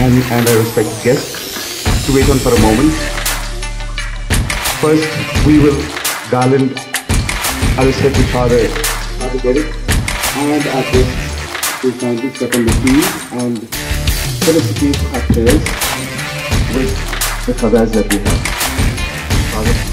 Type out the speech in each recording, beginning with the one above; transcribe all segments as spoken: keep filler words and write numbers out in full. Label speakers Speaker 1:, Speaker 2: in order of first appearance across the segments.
Speaker 1: and, and our respected guests to wait on for a moment. First, we will garland our respected father, Father Derek, and our guests to kindly step on the field and felicitate our players with the khadas that we have. Father.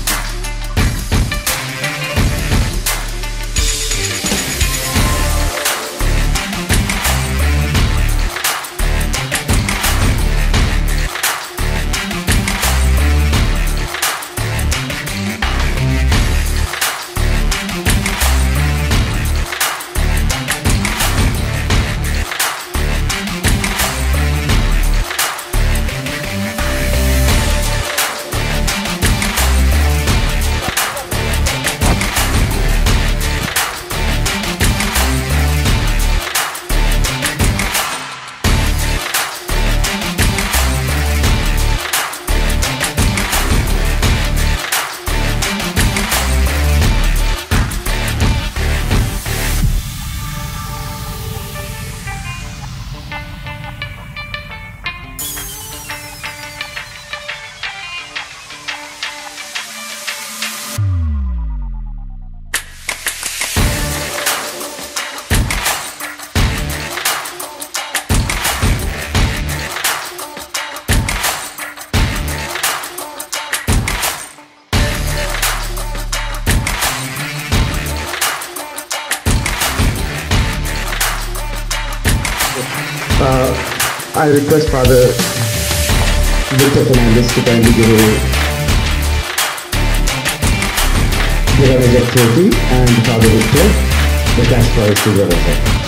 Speaker 1: Uh, I request Father Victor Fernandez to kindly give a give a trophy and Father Victor the cash prize to the result.